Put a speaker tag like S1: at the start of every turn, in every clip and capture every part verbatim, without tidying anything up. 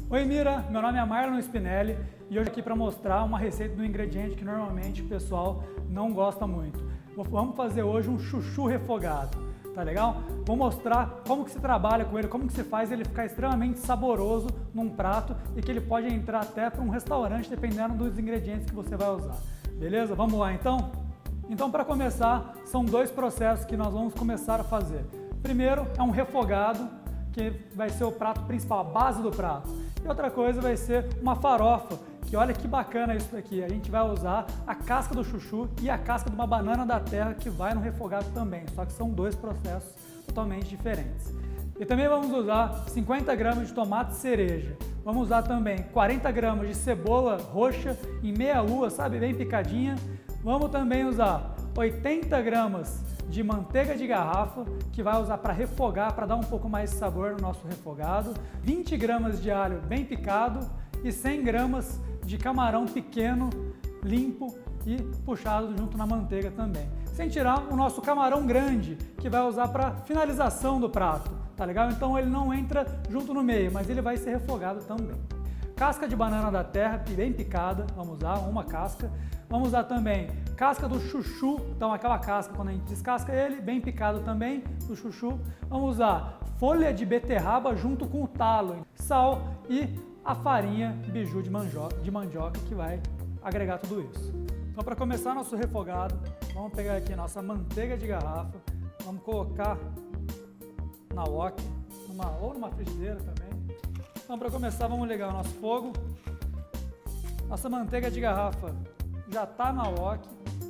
S1: Oi Mira, meu nome é Marlon Spinelli e hoje aqui para mostrar uma receita do ingrediente que normalmente o pessoal não gosta muito. Vamos fazer hoje um chuchu refogado, tá legal? Vou mostrar como que se trabalha com ele, como que se faz ele ficar extremamente saboroso num prato e que ele pode entrar até para um restaurante dependendo dos ingredientes que você vai usar. Beleza? Vamos lá então? Então para começar, são dois processos que nós vamos começar a fazer. Primeiro é um refogado, que vai ser o prato principal, a base do prato. E outra coisa vai ser uma farofa, que olha que bacana isso daqui. A gente vai usar a casca do chuchu e a casca de uma banana da terra que vai no refogado também, só que são dois processos totalmente diferentes. E também vamos usar cinquenta gramas de tomate cereja. Vamos usar também quarenta gramas de cebola roxa em meia lua, sabe, bem picadinha. Vamos também usar oitenta gramas de manteiga de garrafa, que vai usar para refogar, para dar um pouco mais de sabor no nosso refogado, vinte gramas de alho bem picado e cem gramas de camarão pequeno, limpo e puxado junto na manteiga também. Sem tirar o nosso camarão grande, que vai usar para finalização do prato, tá legal? Então ele não entra junto no meio, mas ele vai ser refogado também. Casca de banana da terra, bem picada, vamos usar uma casca. Vamos usar também casca do chuchu, então aquela casca quando a gente descasca ele, bem picado também, do chuchu. Vamos usar folha de beterraba junto com o talo, sal e a farinha biju de mandioca, de mandioca que vai agregar tudo isso. Então para começar nosso refogado, vamos pegar aqui nossa manteiga de garrafa, vamos colocar na wok, numa, ou numa frigideira também. Então para começar vamos ligar o nosso fogo. Nossa manteiga de garrafa já está na wok.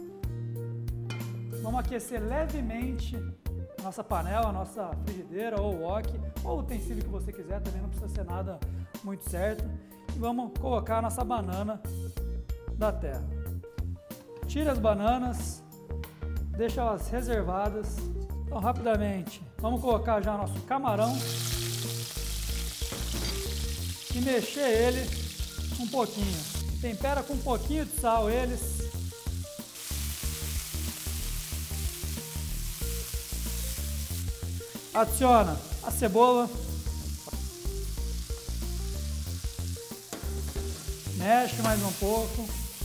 S1: Vamos aquecer levemente a nossa panela, a nossa frigideira ou wok, ou o utensílio que você quiser, também não precisa ser nada muito certo. E vamos colocar a nossa banana da terra. Tira as bananas, deixa elas reservadas. Então rapidamente, vamos colocar já nosso camarão e mexer ele um pouquinho. Tempera com um pouquinho de sal eles. Adiciona a cebola. Mexe mais um pouco.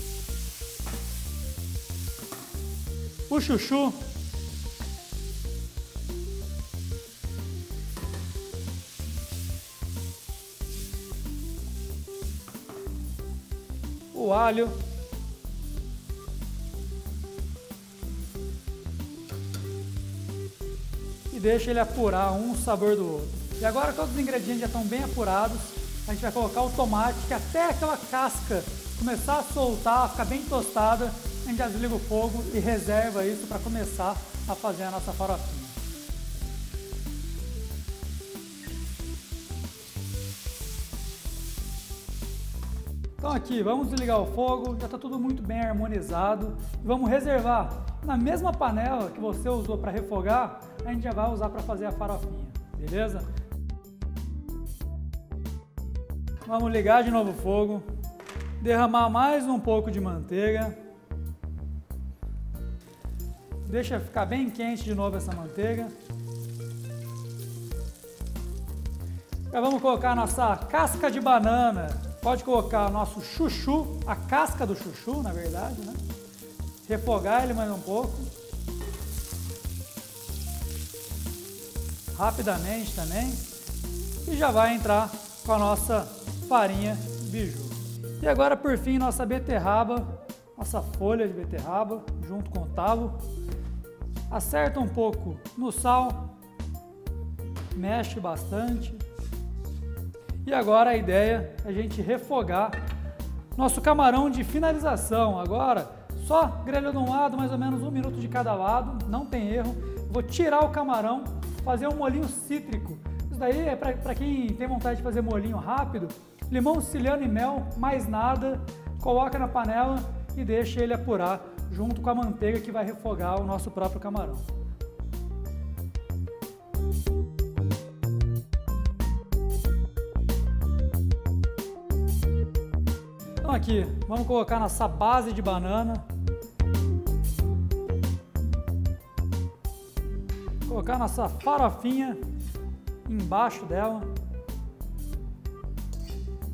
S1: O chuchu. O alho, e deixa ele apurar um sabor do outro. E agora todos os ingredientes já estão bem apurados, a gente vai colocar o tomate, que até aquela casca começar a soltar, ficar bem tostada, a gente já desliga o fogo e reserva isso para começar a fazer a nossa farofinha. Então aqui, vamos desligar o fogo, já está tudo muito bem harmonizado. E vamos reservar na mesma panela que você usou para refogar, a gente já vai usar para fazer a farofinha, beleza? Vamos ligar de novo o fogo, derramar mais um pouco de manteiga. Deixa ficar bem quente de novo essa manteiga. Já vamos colocar a nossa casca de banana. Pode colocar o nosso chuchu, a casca do chuchu, na verdade, né? Refogar ele mais um pouco. Rapidamente também. E já vai entrar com a nossa farinha biju. E agora, por fim, nossa beterraba, nossa folha de beterraba, junto com o talo. Acerta um pouco no sal. Mexe bastante. E agora a ideia é a gente refogar nosso camarão de finalização. Agora, só grelhando um lado, mais ou menos um minuto de cada lado, não tem erro. Vou tirar o camarão, fazer um molhinho cítrico. Isso daí é para quem tem vontade de fazer molhinho rápido. Limão siciliano e mel, mais nada. Coloca na panela e deixa ele apurar junto com a manteiga que vai refogar o nosso próprio camarão. Então aqui, vamos colocar nossa base de banana. Colocar nossa farofinha embaixo dela.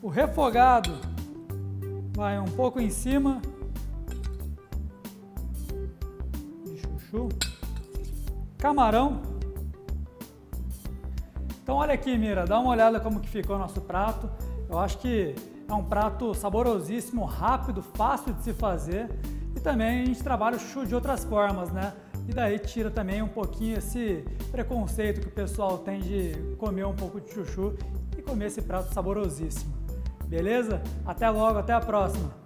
S1: O refogado vai um pouco em cima de chuchu. Camarão. Então olha aqui, Mira, dá uma olhada como que ficou o nosso prato. Eu acho que é um prato saborosíssimo, rápido, fácil de se fazer. E também a gente trabalha o chuchu de outras formas, né? E daí tira também um pouquinho esse preconceito que o pessoal tem de comer um pouco de chuchu e comer esse prato saborosíssimo. Beleza? Até logo, até a próxima!